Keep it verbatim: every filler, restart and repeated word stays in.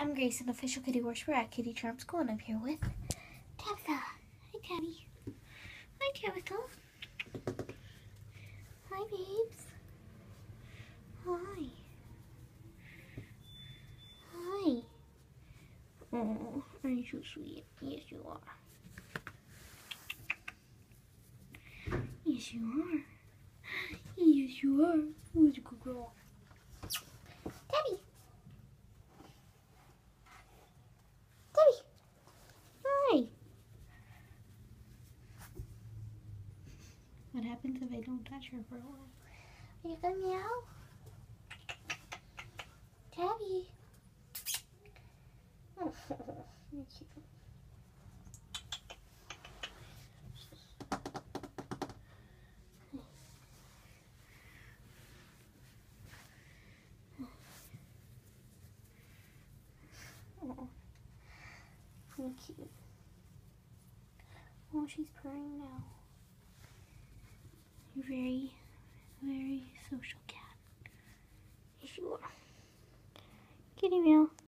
I'm Grace, an official kitty worshiper at Kitty Charm School, and I'm here with Tabitha. Hi, Tabby. Hi, Tabitha. Hi, babes. Hi. Hi. Oh, aren't you sweet? Yes, you are. Yes, you are. Yes, you are. Who's a good girl? Tabby. Tabby. Hi. What happens if I don't touch her for a while? Are you gonna meow? Tabby. Oh, you're cute. Oh, you're cute. Oh, she's purring now. You're very, very social cat. Yes, you are. Kitty meow.